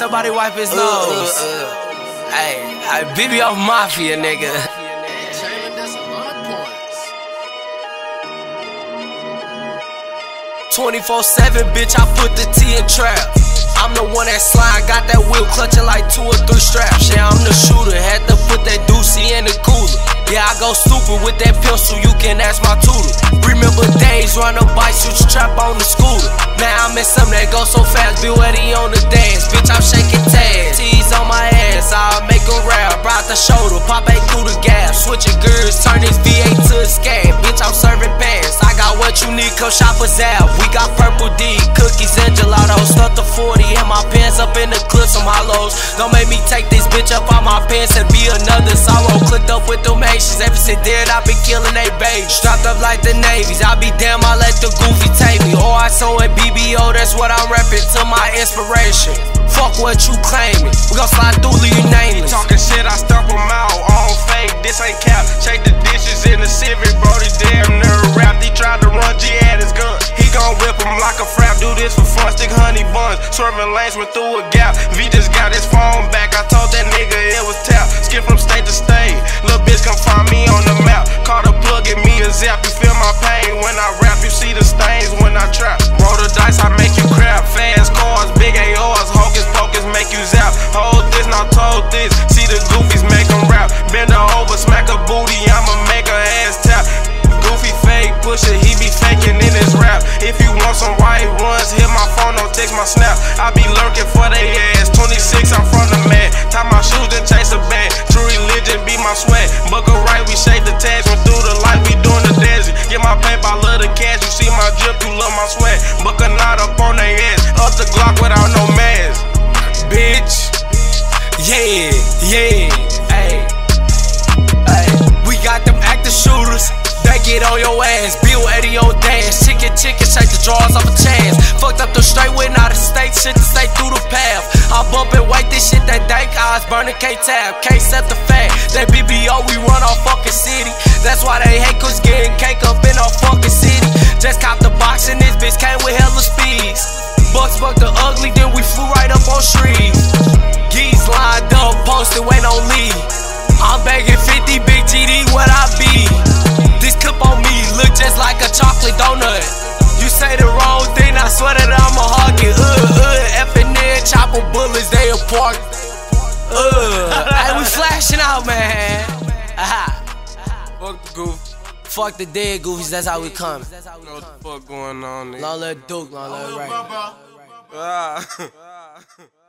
somebody wipe his nose. Hey, BBO Mafia, nigga. 24/7, bitch, I put the T in trap. I'm the one that slide, got that wheel clutching like 2 or 3 straps. Yeah, I'm the shooter, had to put that doozy in the cooler. Yeah, I go stupid with that pistol, you can ask my tutor. Remember days, run a bike, switch trap on the scooter. Now I'm in something that goes so fast, Bill Eddie on the dance. Bitch, I'm shaking tags, T's on my ass, I'll make a rap. Brought the shoulder, pop ain't through the gas. Switching gears, turn this V8 to a scab. Bitch, I'm serving pants, I got what you need, come shop us out. We got Purple D, cookies and gelato. Stuck the 40 and my pants up in the clips, some hollows. Don't make me take this bitch up on my pants and be another sorrow. Clicked up with them Haitians, ever since dead I been killing they babies. Strapped up like the Navies, I be damn, I let the goofy take me. Or I saw in BBO, that's what I'm reppin' to my inspiration. Fuck what you claiming, we gon' slide through, leave you nameless. Talking shit, I stomp them out, all fake, this ain't cap. Shake the dishes in the Civic, bro, this damn nerd rap. He tried to run G at his gun, he gon' whip him like a frap. Do this for fun, stick honey buns, swerving lanes, went through a gap. V just got his phone back, I told that nigga it was tap. Skip from state to state, little bitch come find me on the map. Call the plug, give me a zap, you feel my pain when I rap. You see the stains when I trap. Roll the dice, I make you crap. Fast cars, big ARs, hocus pocus, make you zap. Hold this, not told this, see the goofies make them rap. Bend her over, smack a booty, I'ma make her ass tap. Goofy fake pusher, he be faking in his rap. If you want some white runs, hit my phone, don't text my snap. I be lurking for they ass. 26, I'm from the man. Tie my shoes, then chase a bag. True religion be my sweat. Buckle right, we shake the tags. Went through the light, we doing the desert. Get my paper, I love the cash. You see my drip, you love my sweat. Buck a knot up on they ass. Up the Glock without no mask. Bitch, yeah, ayy. We got them active shooters, they get on your ass. Bill Eddie on dance, chicken, shake the drawers off a chance. Fucked up the straight went out of state, shit to stay through the path. I bump and wait this shit, that dank eyes burning K-Tab. Can't set the fact, that BBO we run our fucking city. That's why they hate cause getting cake up in our fucking city. Just cop the box and this bitch came with hella speeds. Bucks buck the ugly, then we flew right up on streets. Geese lined up, posted, wait on leave. I'm begging 50, big GD, what I be? This clip on me look just like a chocolate donut. You say the wrong thing, I swear that I'ma hug it. Effing in, chopping bullets, they apart. Hey, we flashing out, man. Fuck the goof. Fuck the dead goofies, that's how we coming. Know what the fuck going on, nigga. Long little Duke, long little right.